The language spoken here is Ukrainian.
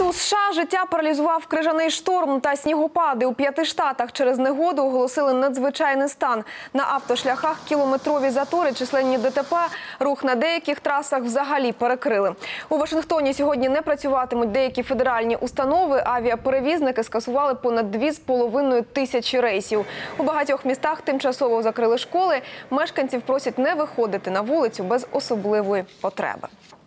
У США життя паралізував крижаний шторм та снігопади. У 5 штатах через негоду оголосили надзвичайний стан. На автошляхах кілометрові затори, численні ДТП, рух на деяких трасах взагалі перекрили. У Вашингтоні сьогодні не працюватимуть деякі федеральні установи. Авіаперевізники скасували понад 2,5 тисячі рейсів. У багатьох містах тимчасово закрили школи. Мешканців просять не виходити на вулицю без особливої потреби.